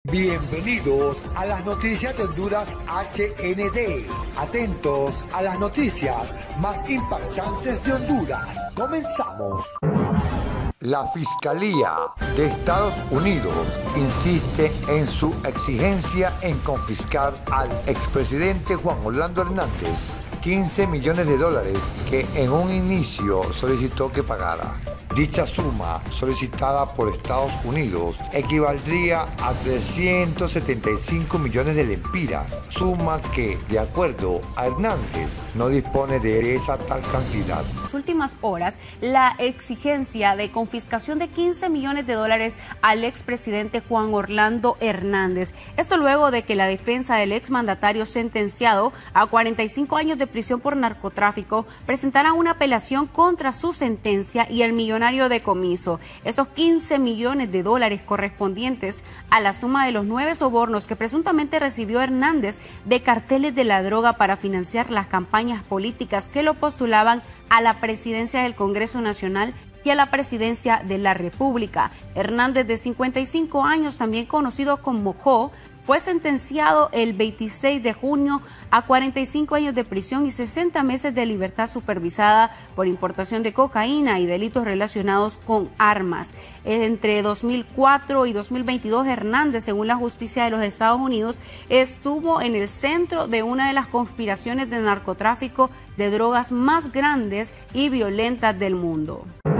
Bienvenidos a las noticias de Honduras HND. Atentos a las noticias más impactantes de Honduras. Comenzamos. La Fiscalía de Estados Unidos insiste en su exigencia en confiscar al expresidente Juan Orlando Hernández 15 millones de dólares que en un inicio solicitó que pagara. Dicha suma, solicitada por Estados Unidos, equivaldría a 375 millones de lempiras, suma que, de acuerdo a Hernández, no dispone de esa tal cantidad. En las últimas horas, la exigencia de confiscación de 15 millones de dólares al expresidente Juan Orlando Hernández. Esto luego de que la defensa del exmandatario sentenciado a 45 años de prisión por narcotráfico presentara una apelación contra su sentencia y el millonario decomiso. Esos 15 millones de dólares correspondientes a la suma de los 9 sobornos que presuntamente recibió Hernández de carteles de la droga para financiar las campañas políticas que lo postulaban a la presidencia del Congreso Nacional y a la presidencia de la República. Hernández, de 55 años, también conocido como Jo, fue sentenciado el 26 de junio a 45 años de prisión y 60 meses de libertad supervisada por importación de cocaína y delitos relacionados con armas. Entre 2004 y 2022, Hernández, según la justicia de los Estados Unidos, estuvo en el centro de una de las conspiraciones de narcotráfico de drogas más grandes y violentas del mundo.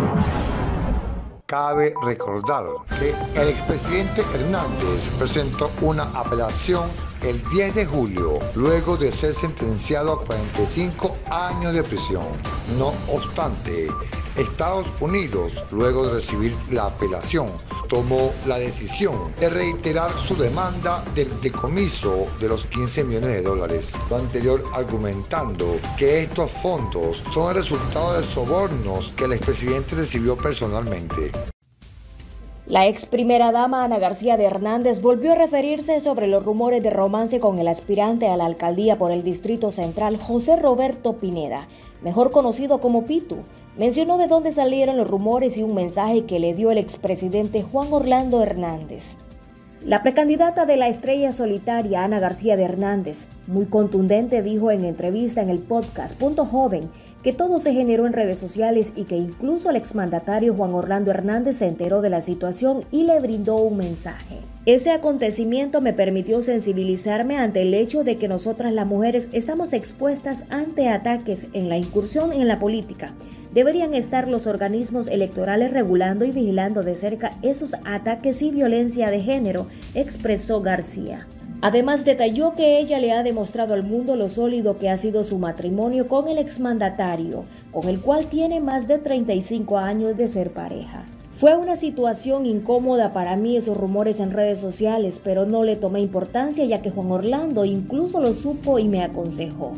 Cabe recordar que el expresidente Hernández presentó una apelación el 10 de julio, luego de ser sentenciado a 45 años de prisión. No obstante, Estados Unidos, luego de recibir la apelación, tomó la decisión de reiterar su demanda del decomiso de los 15 millones de dólares, lo anterior argumentando que estos fondos son el resultado de sobornos que el expresidente recibió personalmente. La ex primera dama Ana García de Hernández volvió a referirse sobre los rumores de romance con el aspirante a la alcaldía por el Distrito Central, José Roberto Pineda, mejor conocido como Pitu. Mencionó de dónde salieron los rumores y un mensaje que le dio el expresidente Juan Orlando Hernández. La precandidata de la estrella solitaria, Ana García de Hernández, muy contundente, dijo en entrevista en el podcast Punto Joven que todo se generó en redes sociales y que incluso el exmandatario Juan Orlando Hernández se enteró de la situación y le brindó un mensaje. Ese acontecimiento me permitió sensibilizarme ante el hecho de que nosotras las mujeres estamos expuestas ante ataques en la incursión en la política. Deberían estar los organismos electorales regulando y vigilando de cerca esos ataques y violencia de género, expresó García. Además, detalló que ella le ha demostrado al mundo lo sólido que ha sido su matrimonio con el exmandatario, con el cual tiene más de 35 años de ser pareja. Fue una situación incómoda para mí esos rumores en redes sociales, pero no le tomé importancia ya que Juan Orlando incluso lo supo y me aconsejó.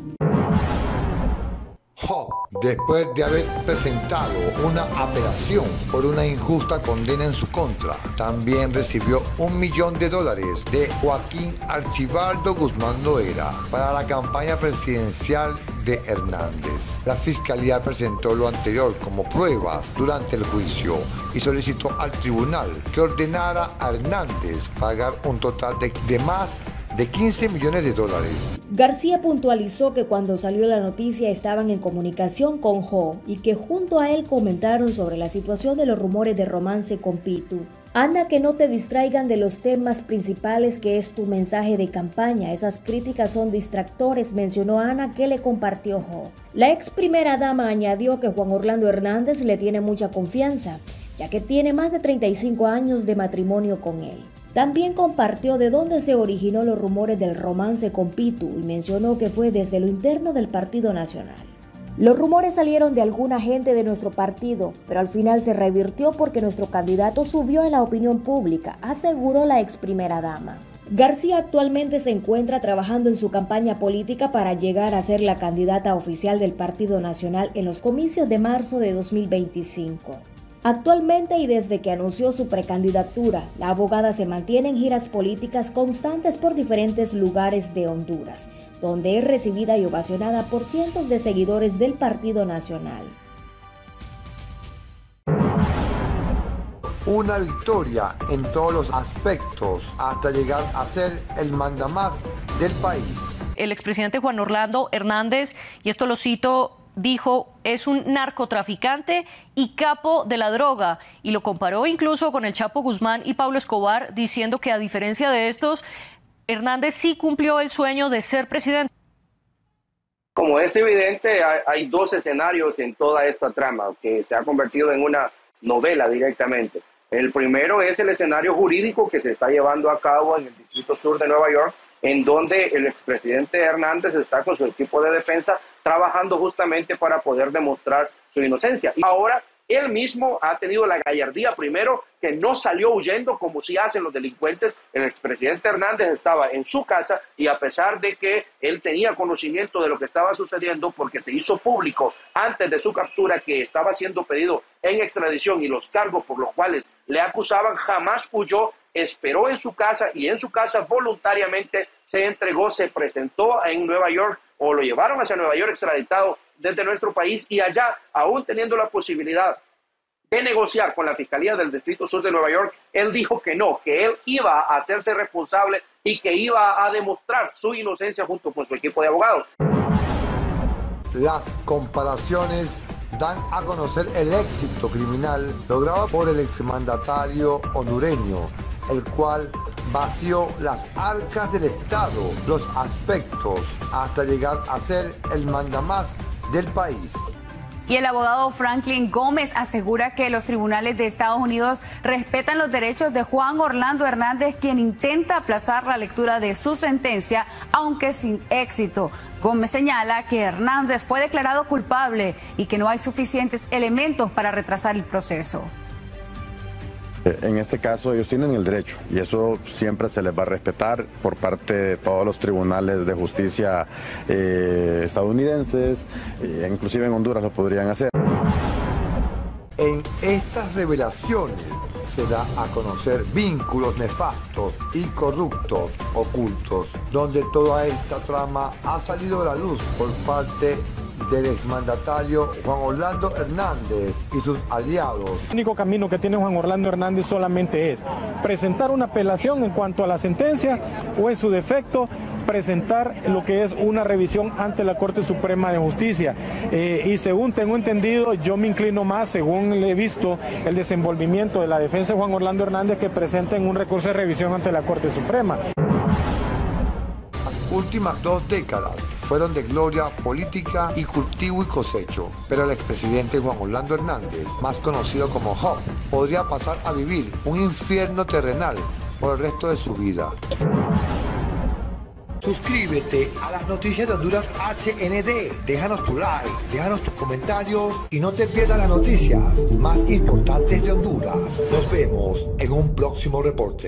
Después de haber presentado una apelación por una injusta condena en su contra, también recibió $1 millón de Joaquín Archibaldo Guzmán Loera para la campaña presidencial de Hernández. La Fiscalía presentó lo anterior como pruebas durante el juicio y solicitó al tribunal que ordenara a Hernández pagar un total de más de 15 millones de dólares. García puntualizó que cuando salió la noticia estaban en comunicación con Jo y que junto a él comentaron sobre la situación de los rumores de romance con Pitu. Ana, que no te distraigan de los temas principales que es tu mensaje de campaña. Esas críticas son distractores, mencionó Ana, que le compartió Jo. La ex primera dama añadió que Juan Orlando Hernández le tiene mucha confianza, ya que tiene más de 35 años de matrimonio con él. También compartió de dónde se originó los rumores del romance con Pitu y mencionó que fue desde lo interno del Partido Nacional. Los rumores salieron de alguna gente de nuestro partido, pero al final se revirtió porque nuestro candidato subió en la opinión pública, aseguró la ex primera dama. García actualmente se encuentra trabajando en su campaña política para llegar a ser la candidata oficial del Partido Nacional en los comicios de marzo de 2025. Actualmente y desde que anunció su precandidatura, la abogada se mantiene en giras políticas constantes por diferentes lugares de Honduras, donde es recibida y ovacionada por cientos de seguidores del Partido Nacional. una victoria en todos los aspectos hasta llegar a ser el mandamás del país. El expresidente Juan Orlando Hernández, y esto lo cito, dijo, es un narcotraficante y capo de la droga, y lo comparó incluso con el Chapo Guzmán y Pablo Escobar, diciendo que a diferencia de estos, Hernández sí cumplió el sueño de ser presidente. Como es evidente, hay dos escenarios en toda esta trama que se ha convertido en una novela directamente. El primero es el escenario jurídico que se está llevando a cabo en el Distrito Sur de Nueva York, en donde el expresidente Hernández está con su equipo de defensa trabajando justamente para poder demostrar su inocencia. Y ahora él mismo ha tenido la gallardía, primero, que no salió huyendo como si hacen los delincuentes. El expresidente Hernández estaba en su casa y a pesar de que él tenía conocimiento de lo que estaba sucediendo porque se hizo público antes de su captura que estaba siendo pedido en extradición y los cargos por los cuales le acusaban, jamás huyó, esperó en su casa y en su casa voluntariamente se entregó, se presentó en Nueva York o lo llevaron hacia Nueva York extraditado desde nuestro país y allá, aún teniendo la posibilidad de negociar con la Fiscalía del Distrito Sur de Nueva York, él dijo que no, que él iba a hacerse responsable y que iba a demostrar su inocencia junto con su equipo de abogados. Las comparaciones dan a conocer el éxito criminal logrado por el exmandatario hondureño, el cual vació las arcas del Estado, los aspectos, hasta llegar a ser el mandamás del país. Y el abogado Franklin Gómez asegura que los tribunales de Estados Unidos respetan los derechos de Juan Orlando Hernández, quien intenta aplazar la lectura de su sentencia, aunque sin éxito. Gómez señala que Hernández fue declarado culpable y que no hay suficientes elementos para retrasar el proceso. En este caso ellos tienen el derecho y eso siempre se les va a respetar por parte de todos los tribunales de justicia estadounidenses, inclusive en Honduras lo podrían hacer. En estas revelaciones se da a conocer vínculos nefastos y corruptos ocultos, donde toda esta trama ha salido a la luz por parte del exmandatario Juan Orlando Hernández y sus aliados. El único camino que tiene Juan Orlando Hernández solamente es presentar una apelación en cuanto a la sentencia o en su defecto presentar lo que es una revisión ante la Corte Suprema de Justicia. Y según tengo entendido, yo me inclino más, según he visto el desenvolvimiento de la defensa de Juan Orlando Hernández, que presenten un recurso de revisión ante la Corte Suprema. Las últimas 2 décadas fueron de gloria política y cultivo y cosecho, pero el expresidente Juan Orlando Hernández, más conocido como Job, podría pasar a vivir un infierno terrenal por el resto de su vida. Suscríbete a las noticias de Honduras HND, déjanos tu like, déjanos tus comentarios y no te pierdas las noticias más importantes de Honduras. Nos vemos en un próximo reporte.